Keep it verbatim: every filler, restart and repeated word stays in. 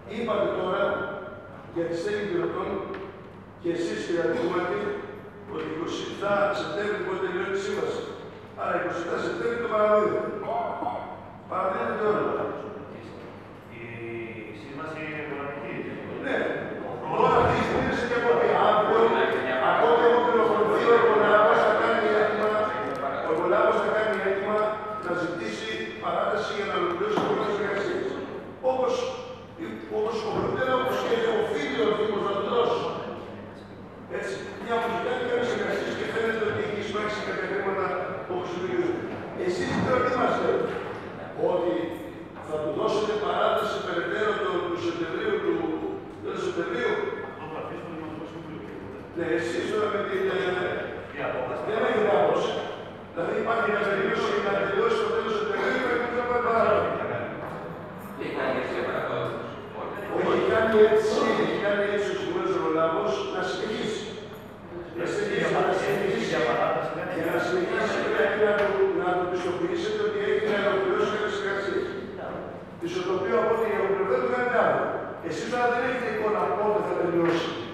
Είπατε τώρα για τη στέγη πυροτών και εσείς, κύριε Αντικούμακη, ότι είκοσι επτά Σεπτέμβρη μπορεί να τελειώσει τη σύμβαση. Άρα είκοσι επτά Σεπτέμβρη το παραδίδεται. Παραδίδεται όλα. Η σύμβαση είναι οικονομική. Ναι. Τώρα αυτή τη στιγμή είναι και από ότι αύριο, ακόμη έχω πληροφορηθεί, ο Υπολάβος θα κάνει έτοιμα, ο Υπολάβος θα κάνει έτοιμα να ζητήσει παράταση για να ολοκληρώσει το πρόγραμμα εργασίας. Όπως, όπως υποχρεωτικά, όπως και οφείλει ο Δήμος να το δώσει. Έτσι, μια μουσικάλη κάνει εργασίες και φαίνεται ότι έχει εισπράξει κάποια χρήματα που χρησιμοποιούνται. Εσείς τώρα τι μας λέτε, ότι θα του δώσετε παράταση περαιτέρω του Σεπτεμβρίου, του τέλος Σεπτεμβρίου. Ναι, εσείς τώρα με την... Δεν έχετε άποψη. Δηλαδή υπάρχει μια περίπτωση να τελειώσει το τέλος Σεπτεμβρίου και πρέπει να πάει παράδοση. Όχι, κάνει έτσι, έχει κάνει έτσι ο Συμβούλιος Ρολάβος να συνεχίσει. Να συνεχίσει, να συνεχίσει. Για να συνεχίσει πρέπει να το πιστοποιήσετε ότι έχει να ολοκληρώσει κάποιες εργασίες. Τις οποίο από ό,τι ο πλευρά του κάνει άλλο. Εσείς τώρα δεν έχετε εικόνα πότε θα τελειώσει.